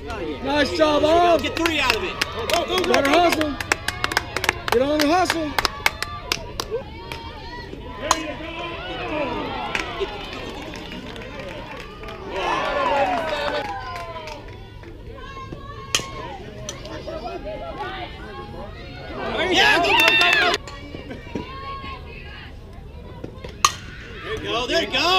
Nice job, Bob. Get 3 out of it. Better hustle. Get on the hustle. Yeah, go. There you go.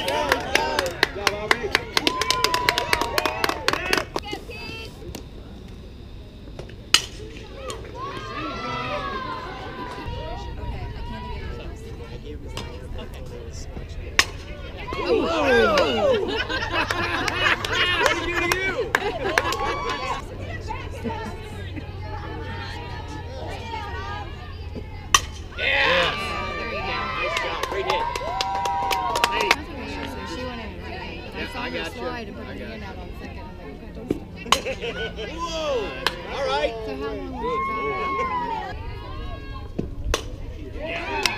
Slide and put her hand out on second. I'm like, okay, don't stop. Whoa! All right. So how long was your daughter out? Yeah.